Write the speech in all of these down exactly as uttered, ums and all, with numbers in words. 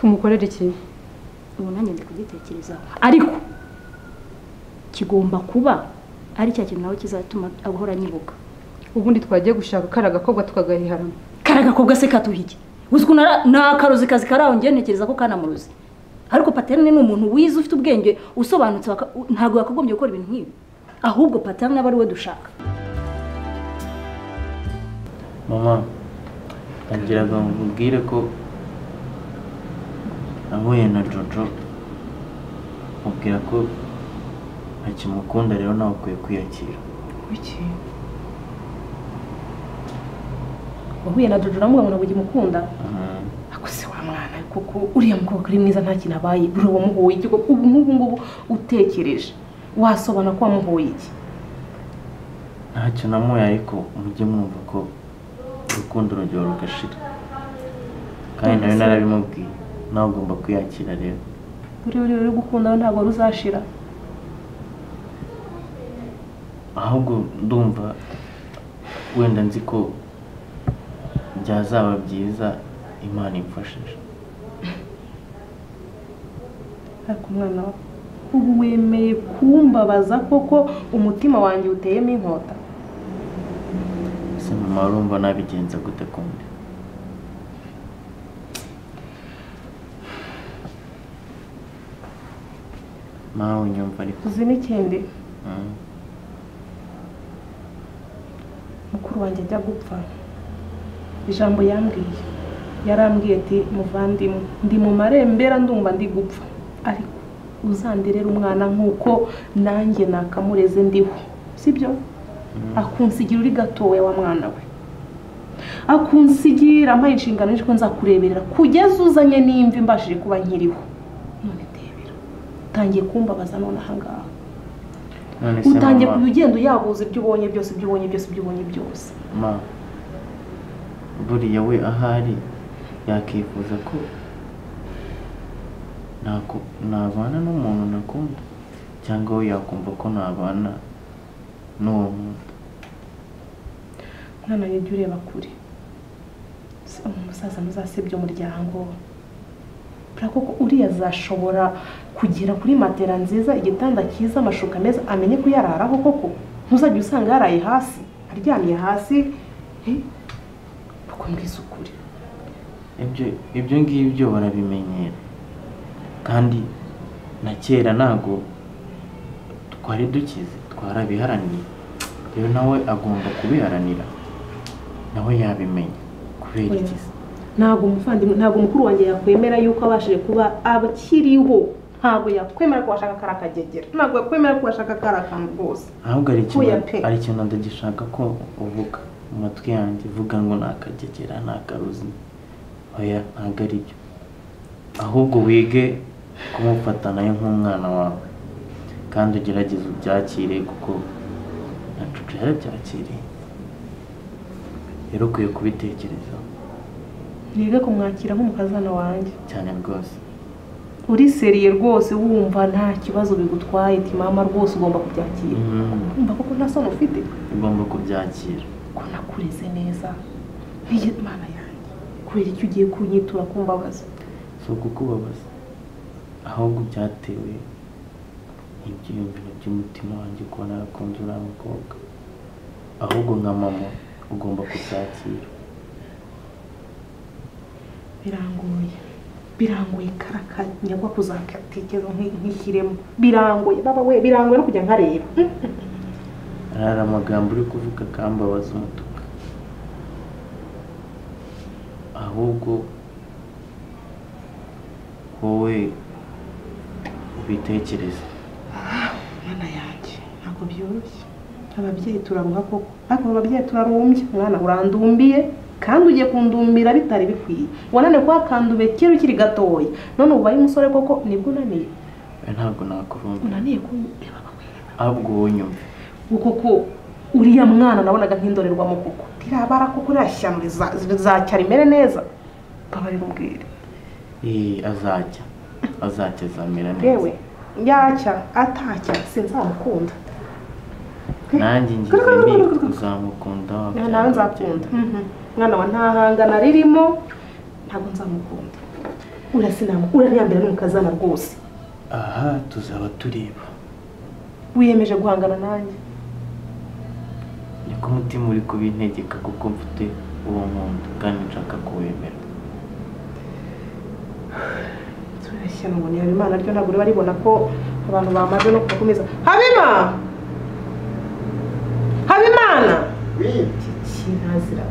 tumukorera iki? ubu nanjye ndi kugitekerezaho ariko kigomba kuba ari cya kintu nawe kizatuma ahora nyibuka. Ubundi twagiye gushaka karaga kobwa tukagahiharana. Karaga kobwa se katuhije. Uziko na karozi kazi karaho ngiye ntekereza ko kana muruzi. Ariko Paterne ni umuntu wize ufite ubwenge usobanutse ntago yakagombye gukora ibintu nk'ibi. Ahubwo Paterne aba ari we dushaka. Mama, angiraga mbwire ko nahuye na Jojo mubwira ko akimukunda rero nawe ukwiye kwiyakira. Kuki? Wahuye na Jojo namuga ngo ugimukunda? Ako se wa mwana kuko uriya mukobwa ari mwiza nta kintu abaye buri wamuhoye iki ubu nk'ubu ngubu utekereje wasobana ko wamuhoye iki? Ntacyo namuye ariko mujye mwumva ko urukundo rugero rugashira kandi nawe narabimubwiye nawe ugomba kwiyakira rero. Uri uri uri gukunda ntabwo ruzashira. Ahubwo ndumva wenda nzi ko byazaba byiza Imana imfashije. Ariko mwana ubu wemeye kumbabaza koko umutima wanjye uteyemo inkota? Se mama urumva nabigenza gute kundi? Mawe nyumva ariko uzi n'ikindi mukuru wanjye ajya gupfa ijambo yambwiye yarambwiye ati muvandimwe ndi mu marembera ndumva ndi gupfa ariko uzandirera umwana nkuko nanjye nakamureze ndiho sibyo? Akunsigira uri gatowe wa mwana we akunsigira ampa inshingano y'uko nzakureberera kugeza uzanye n'imvi mbashije kuba nkiriho. None tebera utangiye kumbabaza none ahangaha utangiye kuyugenda uyabuze ibyo ubonye byose ibyo ubonye byose ibyo ubonye byose. Ma buriya we ahari yakifuza ko nako nabana n'umuntu nakunda cyangwa we yakumva ko nabana n'uwo muntu. Mwana yajya ureba kure umusaza muzasebye umuryango koko uriya azashobora kugera kuri matera nziza igitanda cyiza amashuka meza amenye ko yararaho koko ntuzajya usanga yaraye hasi aryamye hasi bakumbwiza ukuri. Ibyo ibyo ngibyo barabimenyera kandi na kera ntago twari dukize twarabiharaniye rero nawe agomba kubiharanira nawe yabimenya kubera iki? Ntago umuvandimwe ntago mukuru wanjye yakwemera yuko abashije kuba abakiriho ntago yakwemera ko washaka karakagegera ntago yakwemera ko washaka karakantu rwose. Ahubwo ari ikintu ari ikintu ndagishaka ko uvuga mu matwi yanjye vuga ngo nakagegera nakaruzi. Oya ntago ari byo ahubwo wige kumufata nayo nk'umwana wawe kandi ugerageze ubyakire kuko nacucu yarabyakiriye rero ukwiye kubitekerezaho. Nige kumwakira nk'umukazana wanjye cyane rwose. Uri seriye rwose wumva nta kibazo bigutwaye ati mama rwose ugomba kubyakira. Umva koko nta sono ufite ugomba kubyakira ko nakureze neza niye mana yanjye kubera icyo ugiye kunyitura kumbabaza. So kukubabaza ahubwo byatewe ibyiyumviro by'umutima wanjye ko narakunze uriya mukobwa ahubwo nka mama ugomba kubyakira. Birangoye birangoye karakanya kwa kuzakatekezo nk'ikiremo birangoye baba we birangoye no kujya nkareba. Arara amagambo uri kuvuga kambabaza umutuka ahubwo wowe ubitekereza. Mwana yanjye ntabwo byoroshye ababyeyi turaruha koko ariko ababyeyi turarumbye mwana urandumbiye kandi ugiye kundumbira bitari bikwiye wanane kwa kandube kero ukiri gatoya none ubaye umusore koko nibwo unaniye. Ntabwo nakurumva unaniye kureba ahubwo wowe nyumve uko ko uriya mwana nabonaga nk'indorerwa mu kuko tirabara koko rashyamwe zacyara imere neza babari mubwire. Eh azajya azajya zamera neza. Yewe yacya atacya sinzamukunda. Nanjye ngize ni uzamukunda nawe nzakunda. Mwana wa ntahangana ririmo ntabwo nzamukunda. urasinama urariyambira n'umukazana rwose. aha tuzaba tureba. Wiyemeje guhangana nanjye? Niko umutima uri kubintegeka kuko mfite uwo nkunda kandi nshaka kuwemera. turashya nubone Habimana ryo ntabwo baribona ko abantu bamaze no kukomeza. Habima! Habimana! Oui. Kinazira.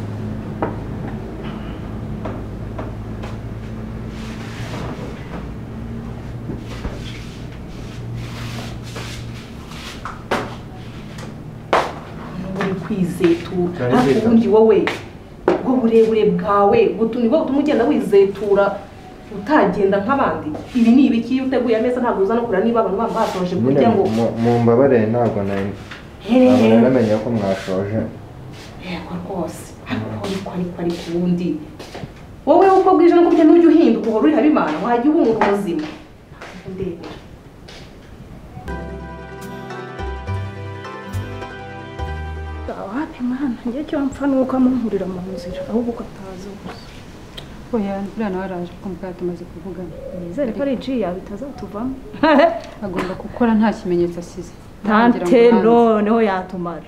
Kwizetura ariko ubundi wowe ubwo burebure bwawe butuni wowe utumugenda wizetura utagenda nk'abandi. Ibi ni ibiki uteguye ameza ntabwo uza no kurira niba abantu bambasoje kurya ngo mu mbabare ntabwo nari hehe namenye ko mwashoje. yego rwose ariko ariko ariko ubundi wowe uko bwije no kubye n'ujya uhinduka uhora uri Habimana wajya ubunga ubuzima ndebera. wapi mwana ngiye cyo mpfa nuko amuhurira mu nzira ahubwo ko atazi gusa. oya buriya nawe araje kuko mukaya tumaze kuvugana. nizere ko ari ji yawe itazatuvamo. agomba gukora nta kimenyetso asize. tante noneho yatumara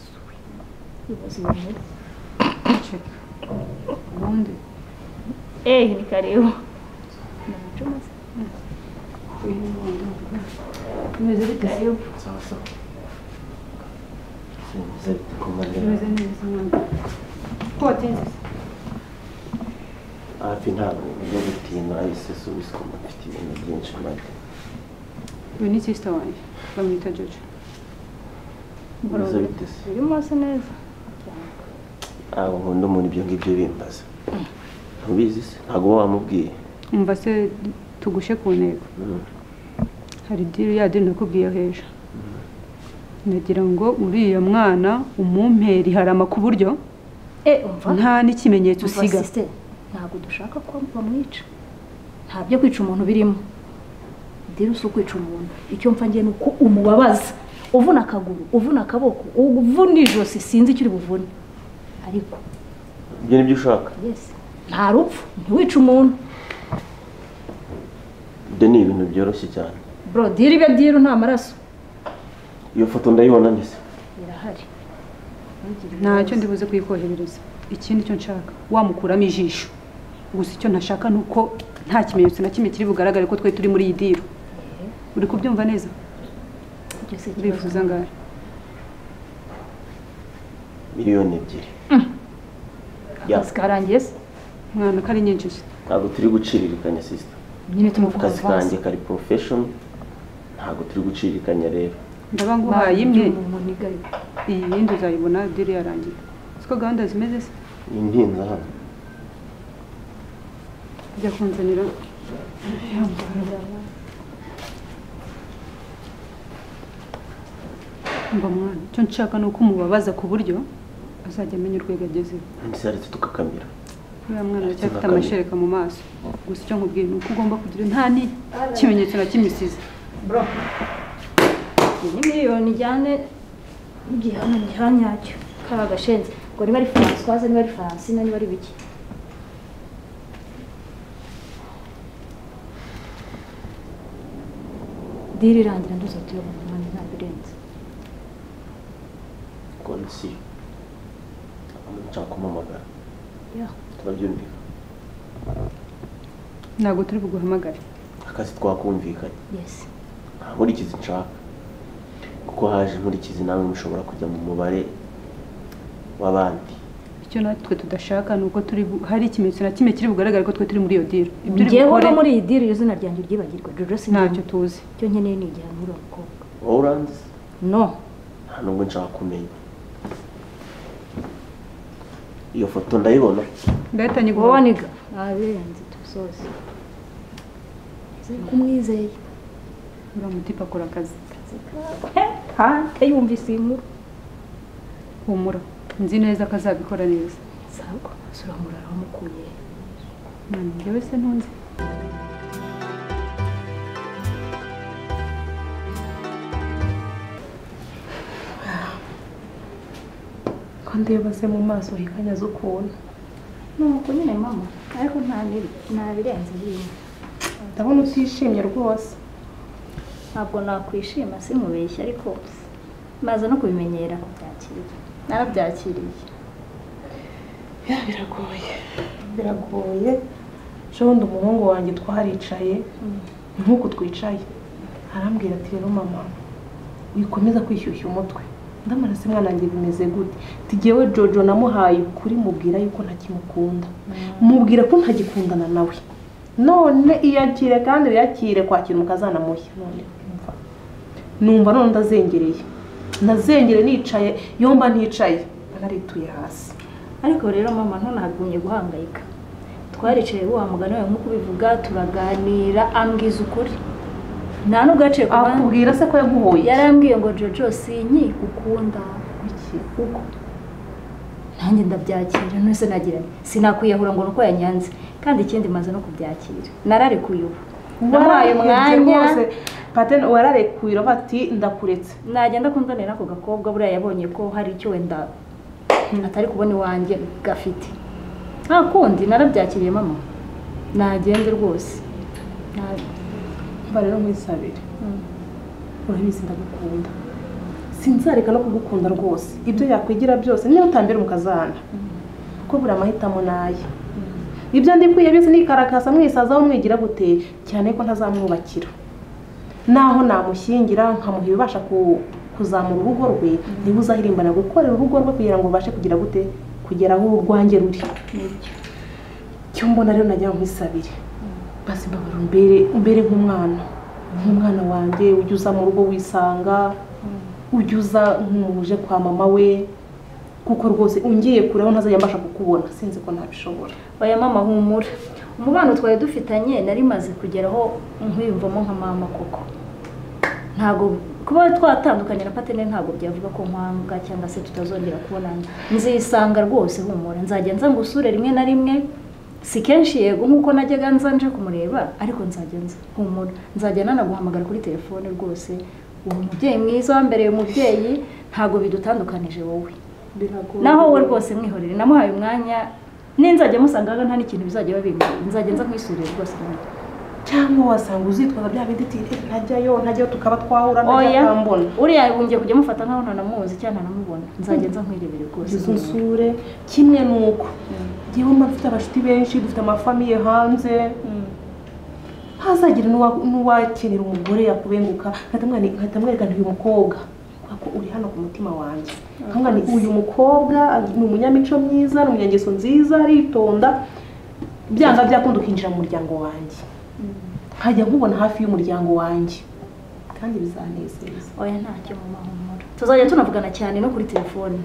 ubundi eh ni karibu umeze bite? karibu sawa sawa. umeze neza mwana ko watinze? hafi ntabwo byo gutinda ahise subizwa mfite ibintu byinshi mate. uyu ni sister wanjye bamwita Jojo. Biza bitese. birimo se neza. aho nkunda umuntu ibyo ngibyo bimbaza. Ntubizi se ntabwo wamubwiye. umva se tugushe ku ntego. hari deal ya deal nakubwiye hejuru. nagira ngo uriya mwana umumperi harama ku buryo eh umva nta n'ikimenyetso usiga. ntabwo dushaka ko bamwica. nta byo kwica umuntu birimo. Deal uso kwica umuntu. Icyo mfa ngiye nuko umubabaza. Uvuna akaguru, uvuna akaboko, uvuna ijosi sinzi icyo uri buvune. Ariko ibyo nibyo ushaka? Yes. Nta rupfu, ntiwica umuntu. Ibyo ni ibintu byoroshye cyane. Bro, deal ibe deal nta maraso. Iyo foto ndayibona ndetse. Irahari. ntacyo ndibuze kuyikoherereza. ikindi cyo nshaka wamukuramo ijisho. gusa icyo ntashaka nuko nta kimenyetso na kimwe kiri bugaragare ko twe turi muri iyi deal. uri kubyumva neza? bifuza ngara miliyoni ebyiri. Karangiye se mwana kari nyinshi se. ntabwo turi guciririkanya sister. nyine tumuvuga akazi kanjye kari profession ntabwo turi guciririkanya rero. ndaba nguhaye imwe iyi yindi uzayibona deal yarangiye. siko gahunda zimeze se. ni ntinza hano. jya kunzanira mba mwana cyo nshaka nuko umubabaza ku buryo azajya amenya urwego agezeho. Ntisaretse tukakamira. uriya mwana aracyafite amashereka mu maso. gusa icyo nkubwiye ni uko ugomba kugira nta n'ikimenyetso na kimwe isize. bro iyi miliyoni ijyane n'igihano gihanyacyo kari agashenze ngo niba ari Françoise niba ari Francine niba ari biki. diri irangira nduza tuyobona umwanya nta birenze. Konsi. Nshaka kumamagara. Ya. Turabyumvika. ntabwo turi buguhamagare. Akazi twakumvikanye. Yes. Nkurikizi nshaka. Kuko haje nkurikizi nawe mushobora kujya mu mubare w'abandi. icyo natwe tudashaka nuko turi hari ikimenyetso na kimwe kiri bugaragare ko twe turi muri iyo deal. ibyo uri gukora muri iyi deal izina ryanjye ryibagirwa. Jojo si ntacyo tuzi. cyo nkeneye ni igihano uri umukobwa. Wowe uranzi? No. Nta nubwo nshaka kumenya. iyo foto ndayibona. ndahita nyiguha. wowe niga abirenze tusoze. Zari kumwizeye. uriya mutipe akora akazi. ha yumvise inkuru. humura nzi neza ko azabikora neza. Sabwo suramura aramukuye. nani njyewe se ntunzi. ko ndeba se mu maso hikanya zo kubona nuko nyine mama ariko nta nta birenze bimwe ndabona utishimye rwose. ntabwo nakwishima sinkubeshya ariko maze no kubimenyera kubyakira narabyakiriye. Ya biragoye biragoye shobundi umuhungu wanjye twaricaye nk'uko twicaye arambwira ati rero mama wikomeza kwishyushya umutwe. Ndamara se mwana wanjye bimeze gute? Tigewe Jojo namuhaye ukuri mubwira yuko ntakimukunda, mubwira ko ntagikundana nawe, none iyakire kandi uyakire kwakira umukazana mushya. None umva numva none ndazengereye ndazengere nicaye yomba nticaye narituye hasi. Ariko rero mama ntunagumye guhangayika, twaricaye wa mugani wawe nk'uko bivuga turaganira ambwiza ukuri nta n'ugace ku bandi. Akubwira se ko yaguhoye? Yarambwiye ngo Jojo sinyi ukunda iki uko nanjye ndabyakira nose nagira sinakwiyahura ngo nuko yanyanze kandi ikindi maze no kubyakira nararekuye ubu waraye umwanya Paterne wararekuye bati ndakuretse nagenda kundanira ako gakobwa buriya yabonye ko hari icyo wenda atari kubona iwanjye gafite nta kundi narabyakiriye mama nagende rwose mba rero nkwisabire urabizi ndagukunda sinzareka no kugukunda rwose ibyo yakwigira byose niyo utambira umukazana kuko buri amahitamo naye ibyo ndikwiye byose nikarakasa mwisazaho mwigira gute cyane ko ntazamwubakira naho namushyingira nkamuha ibibasha kuzamura urugo rwe niba uzahirimbana gukorera urugo rwe kugira ngo ubashe kugira gute kugera aho urwanjye ruri. Cyo mbona rero najya nkwisabire basi mbabara mbere mbere nk'umwana nk'umwana wanjye ujya uza mu rugo wisanga ujya uza nk'umuje kwa mama we kuko rwose ungiye kureho ntazajya mbasha kukubona sinzi ko ntabishobora. Oya mama humura umubano twari dufitanye nari maze kugeraho nkwiyumvamo nka mama koko ntago kuba twatandukanye na Paterne ntago byavuga ko nkwanga cyangwa se tutazongera kubonana. Nzisanga rwose humura nzajya nza ngusure rimwe na rimwe si kenshi yego nkuko najyaga nza nje kumureba ariko nzajya nza humura nzajya nanaguhamagara kuri telefone rwose uwo mubyeyi mwiza wambereye umubyeyi ntago bidutandukanije wowe naho we rwose mwihorere namuhaye umwanya ninzajya musangaga nta n'ikintu bizajya babimba nzajya nza nkwisurira rwose cyangwa wasanga uzitwaza bya bindi ati ntajyayo ntajyayo tukaba twahura n'akambona uriya bungiye kujya mufata nkaho ntanamuzi cyangwa ntanamubona nzajya nza nkwirebere rwose nsure kimwe nuko ngiye mba mfite abashiti benshi dufite amafamiye hanze hazagira n'uwakenera umugore yakubenguka nkahita mwereka uyu mukobwa kuko uri hano ku mutima wanjye nkanga ni uyu mukobwa ni umunyamico myiza n'umunyangeso nziza aritonda byanga byakunda ukinjira mu muryango wanjye hajya nkubona hafi y'umuryango wanjye kandi bizanezeza. Oya ntacyo mu mahumura tuzajya tunavugana cyane no kuri telefone.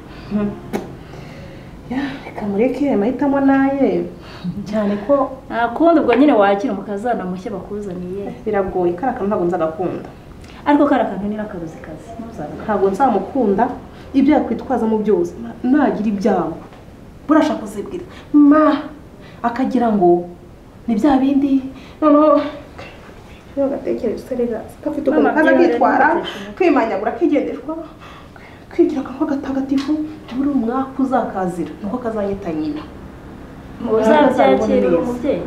Ya reka mureke amahitamo naye cyane ko nakundi ubwo nyine wakira umukazana mushya bakuzaniye biragoye karakana ntabwo nzagakunda ariko karakana ni nakaruzi kazi ntabwo nzamukunda ibyo yakwitwaza mu byose nagira ibyago burashaka kuzibwira ma akagira ngo ni bya bindi noneho yo gatekereza serega kafite ukuntu kaza kwitwara kwimanyagura kigendeshwa kwigira ko gatagatifu buri umwaka uzakazira nuko kazanyita nyina uzabyakira umubyeyi.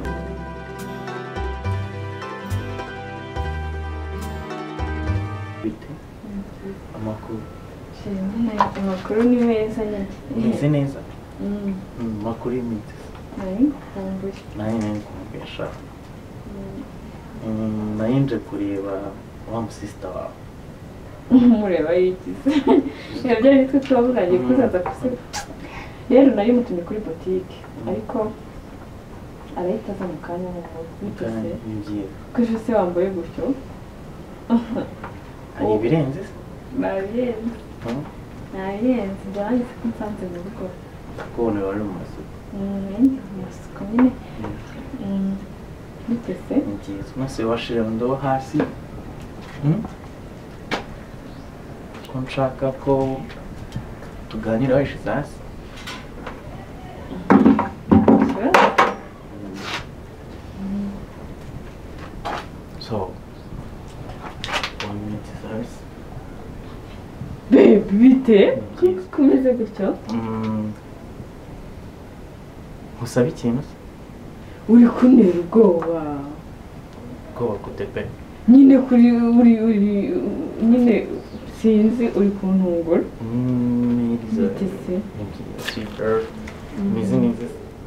Bite amakuru amakuru ni meza meze neza amakuru y'imiti ari kumbuye nayo ni kumbesha nayo nje kureba wa musista wawe mureba yigize ibyo ari twe twavuganye kuzaza kusiba rero nari mutumye kuri boutique ariko arahita aza mu kanya mutose kuje se wambaye gutyo hari ibirenze nabirenze nabirenze ndangije ko nsanze mu rugo kubona wari mu masuku mu masuku nyine bitese ni byiza maze washira ndo hasi ko nshaka ko tuganira wishize hasi so one minute hasi baby bite kumeze gutyo Musaba ikintu se? uri kuntera ubwoba Ubwoba gute pe? nyine kuri uri uri nyine sinzi uri kuntungura Miriza bitese super mizi neza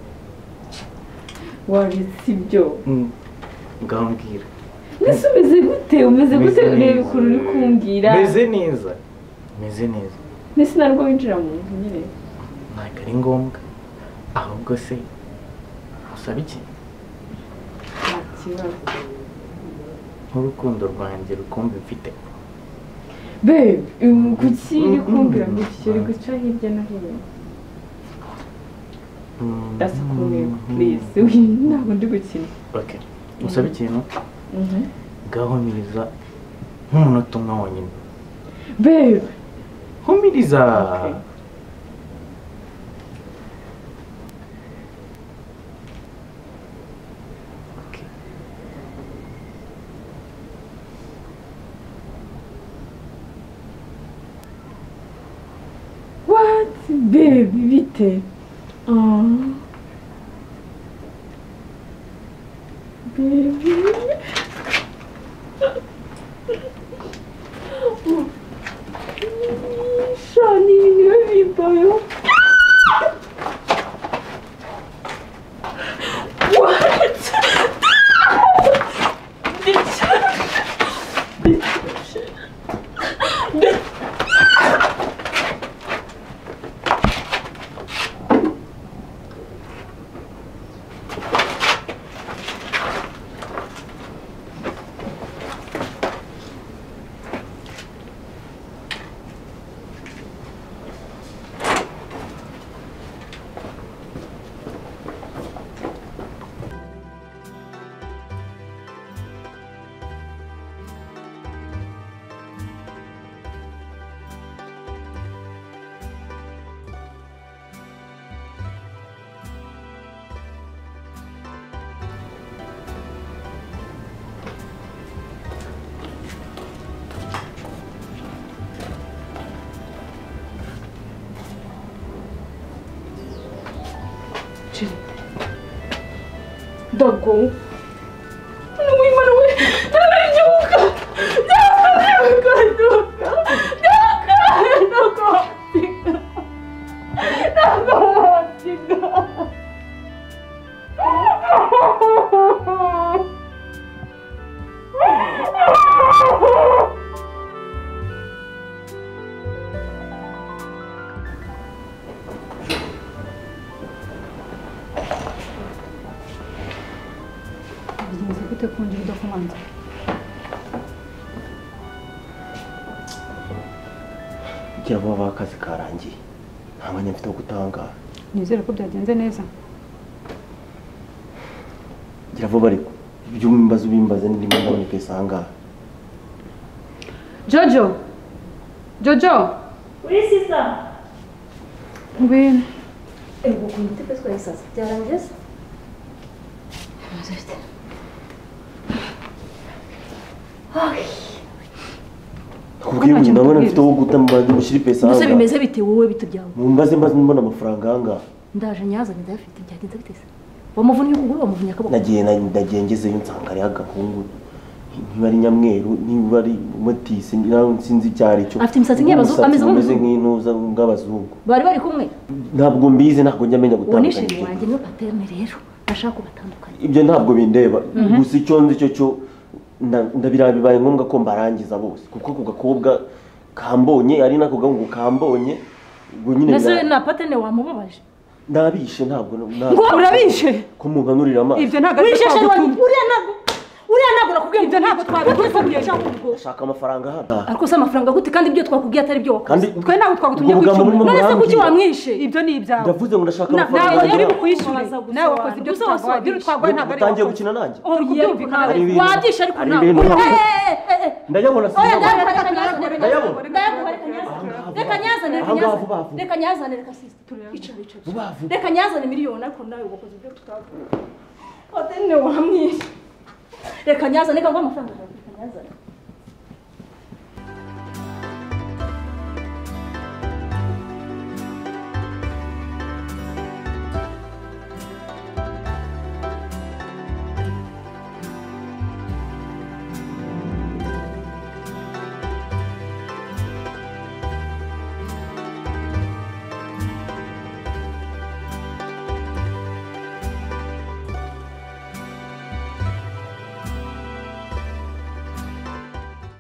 waretse ibyo ngambwira nese umeze gute umeze gute ureba ukuntu uri kumbwira meze neza meze neza nese narwo winjira mu nzu nyine ntabwo ari ngombwa ahubwo se usaba iki nta kibazo nk'urukundo rwanjye rukumbi mfite babe kuki uri kumbwira ngo iki uri guca hirya no hino That's cool, please. Ntabwo ndi gukina. Okay. Usaba ikintu? Mhm. Gahumiriza nk'umunota umwe wonyine. Babe, humiriza. Okay. What? Babe, bite? Oh, baby. Shani, niwe bimbayo. What? Dago. Ano mo yung manuwi? Nanay, joke ka! Joke ka! Joke ka! Joke ka! Dago! Dago! Dago! Gute kunjira udakomanze kugira ngo babe akazi karangiye nta mwanya mfite wo gutangara nizere ko byagenze neza gira vuba ariko ibyo umbaza ubimbaza n'indimo ndabona pesa ahangaha Jojo Jojo uri sisa ngwino ego kunite pesa kwa sasa byarangiye Mazete Kubwiye ngo ndabona mfite wo gutambaza ushiri pesa Mbese bimeze bite wowe bitubyawe Mumbaze mbaze mbona amafaranga hanga Ndaje nyazanye ndafite byagenze bitese Wamuvunnye ukuguru wamuvunnye akaboko Nagiye nagiye ngezeyo nsanga ari agahungu niba ari nyamweru niba ari mutisi sinzi cyari cyo Afite imisatsi nk'abazu ameze nk'umeze nk'intuza ng'abazungu Bari bari kumwe Ntabwo mbizi ntabwo njya menya gutandukanya Unishe wanjye niyo paterne rero nashaka kubatandukanya Ibyo ntabwo bindeba gusa icyo nzi cyo cyo ndabirabibaye ngombwa ko mbarangiza bose kuko ku gakobwa kambonye ari nako gahungu kambonye ngo nyine Nase na paterne wamubabaje Nabishe ntabwo ngo urabishe kumunkanurira amaso Ibyo ntabwo ari twagutumye uriya ntabwo uriya ntabwo nakubwiye ibyo ntabwo twabikubwiye Ashaka amafaranga hano Ariko se amafaranga gute kandi ibyo twakubwiye atari byo wakoze twe ntabwo twagutumye kwicuma None se kuki wamwishe ibyo ni ibyawe Ndavuze ngo ndashaka nawe amafaranga uri bukwishyure nawe wakoze ibyo twaguhaye ibyo twaguhaye ntabwo ari utangiye gukina nanjye kubyumvikana wabyishe ariko ntabwo ndayabona reka nyazane reka nyazane reka sisi icara icara reka nyazane miliyoni ariko nawe wakoze ibyo tutavuga Paterne wamwishe reka nyazane reka ngo amafaranga reka nyazane